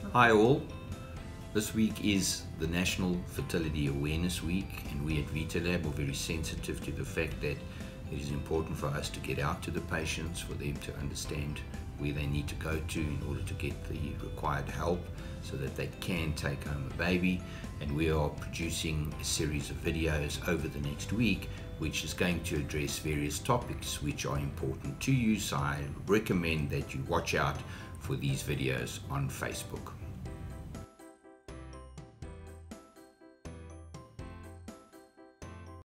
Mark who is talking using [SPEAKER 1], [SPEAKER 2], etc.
[SPEAKER 1] Hi all, this week is the National Fertility Awareness Week, and we at Vitalab are very sensitive to the fact that it is important for us to get out to the patients, for them to understand where they need to go to in order to get the required help so that they can take home a baby. And we are producing a series of videos over the next week which is going to address various topics which are important to you, so I recommend that you watch out for these videos on Facebook.